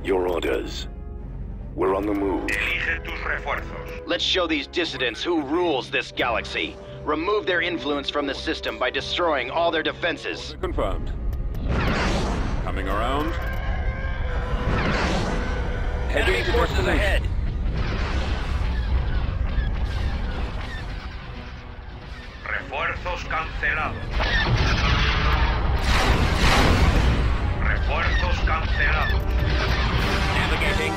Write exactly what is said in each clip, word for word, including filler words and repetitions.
Your orders. We're on the move. Elige tus refuerzos. Let's show these dissidents who rules this galaxy. Remove their influence from the system by destroying all their defenses. Confirmed. Coming around. Heading to forces destination. ahead. Refuerzos cancelados. Refuerzos cancelados. Navigating.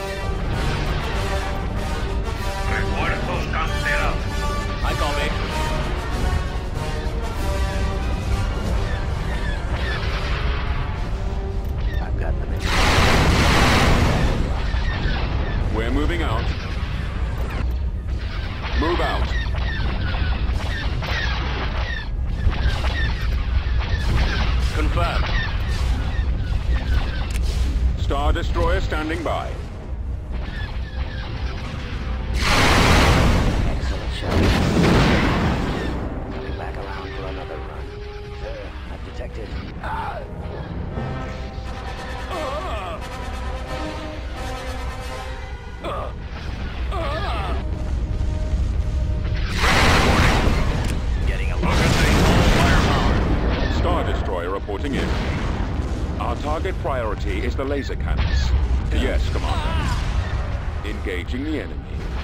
Refuerzos cancelados. I copy. I've got them in. We're moving out. Move out. Confirmed. Star Destroyer standing by. Excellent shot. Coming back around for another run. Sir, I've detected. Ah. Getting a look at the firepower. Star Destroyer reporting in. Our target priority is the laser cannons. Yes, Commander. Engaging the enemy.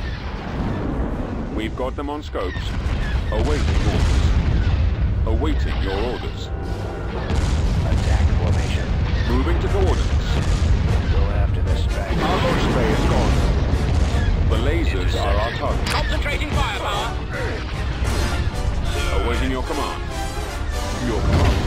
We've got them on scopes. Awaiting orders. Awaiting your orders. Attack formation. Moving to coordinates. Go after the strike. Our launch bay is gone. The lasers are our target. Concentrating firepower. Awaiting your command. Your command.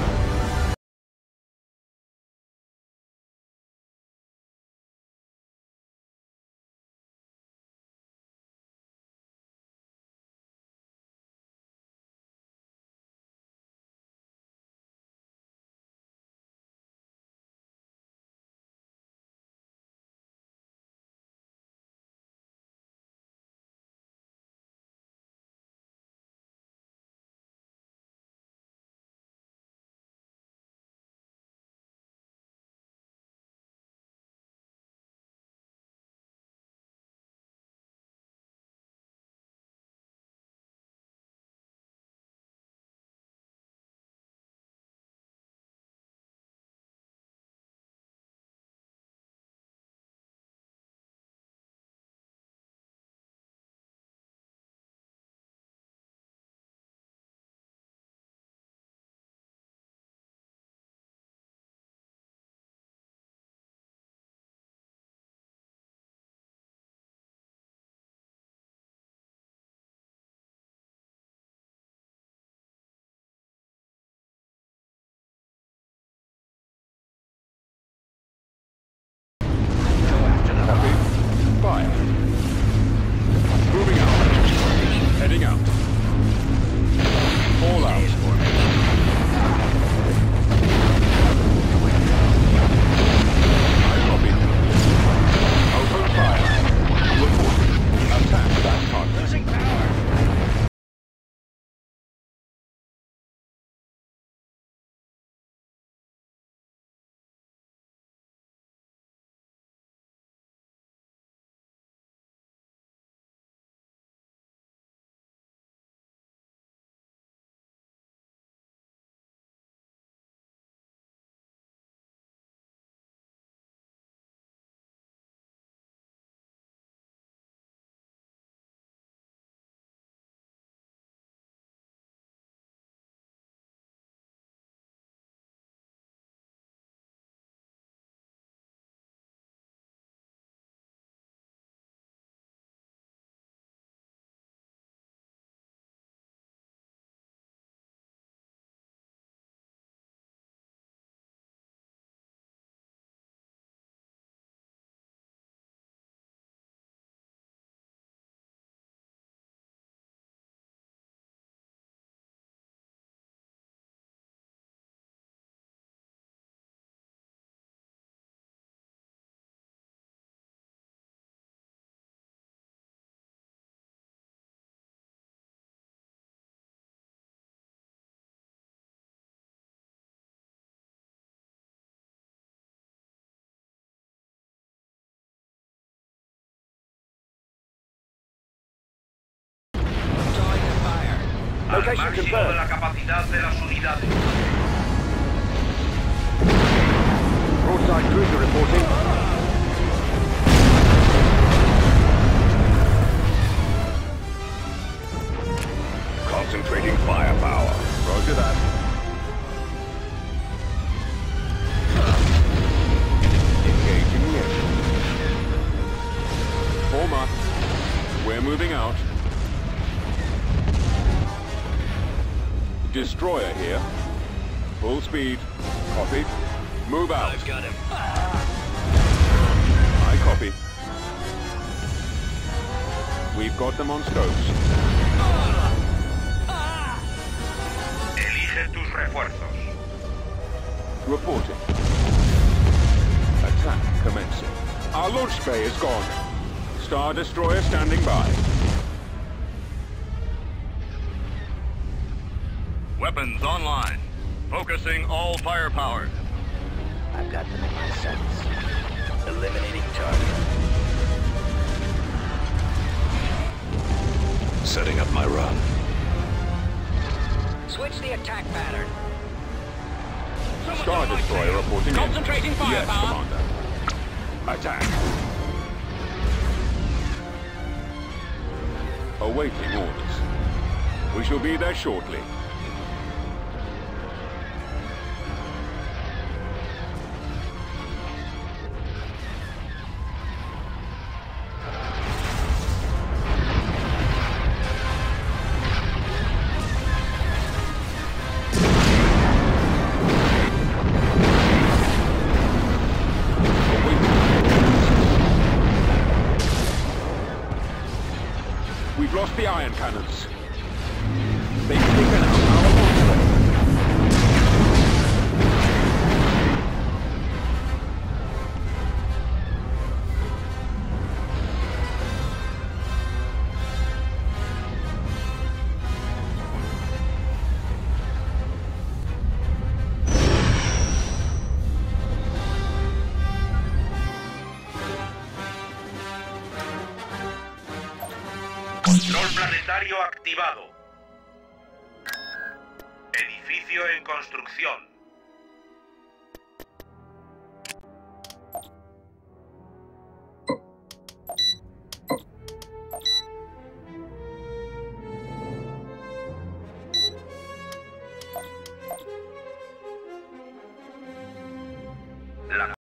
Al máximo de la capacidad de las unidades. Broadside cruiser reporting. Concentrating firepower. Roger that. Engaging the engine. Form up. We're moving out. Destroyer here. Full speed. Copy. Move out. I've got him. I copy. We've got them on scopes. Elige tus refuerzos. Reporting. Attack commencing. Our launch bay is gone. Star Destroyer standing by. Weapons online. Focusing all firepower. I've got them in my sights. Eliminating target. Setting up my run. Switch the attack pattern. Star Destroyer reporting in. Concentrating Yes, firepower. Commander. Attack. Awaiting orders. We shall be there shortly. We've lost the iron cannons. They've taken out our launch bay. Control planetario activado. Edificio en construcción.